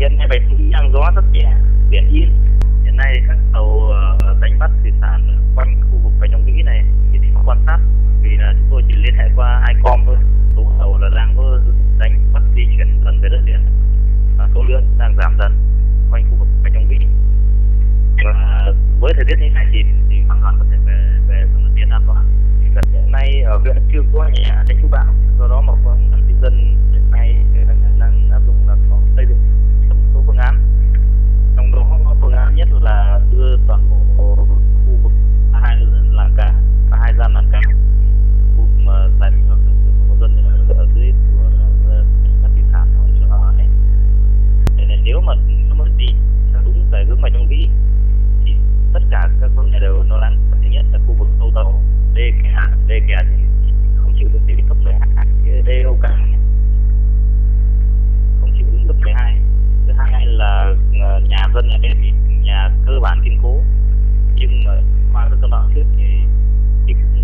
hiện nay Bạch Long Vĩ đang gió rất nhẹ, biển yên. Hiện nay các tàu đánh bắt thủy sản quanh khu vực Bạch Long Vĩ này thì không quan sát, vì là chúng tôi chỉ liên hệ qua ICOM thôi. Số tàu là đang có đánh bắt di chuyển dần về đất liền, số lượng đang giảm dần quanh khu vực Bạch Long Vĩ. Và với thời tiết như này thì hoàn toàn có thể về phương tiện an toàn. Hiện nay ở huyện chưa có nhà tránh chú bão, do đó mà con nhân dân hiện nay đang áp dụng là có xây dựng một số phương án, trong đó có phương án nhất là đưa toàn bộ khu vực hai làng cá, hai gian làng cá, vùng mà dành cho người dân ở dưới các thủy sản ở ấy. Nếu mà đi đúng về hướng Bạch Long Vĩ thì tất cả các vấn đề đều nó đang thứ nhất là khu vực sâu tàu đê kè thì không chịu được đến cấp 12, đê Âu Cảng không chịu đến cấp 12. Thứ hai là nhà dân ở đây thì nhà cơ bản kiên cố, nhưng mà qua các cơn bão trước thì cũng